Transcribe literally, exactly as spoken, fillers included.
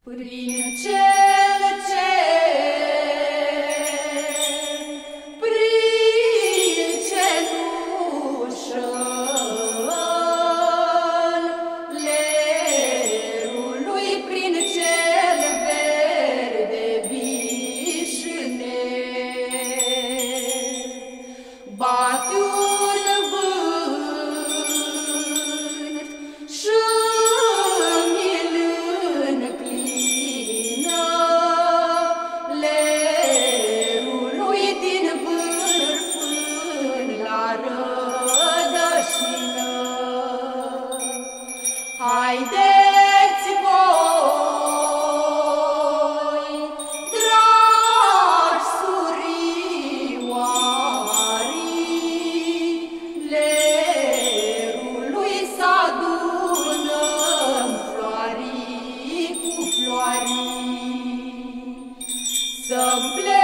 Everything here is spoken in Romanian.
Prin cel ce, prin cenușă-n lerului, prin cel verde vișine, bate un vânt și-mi-l înclină lerului din vârf până la rădășină. Haideți voi, dragi surioari, lerului să adunăm floarii cu floarii, să-mi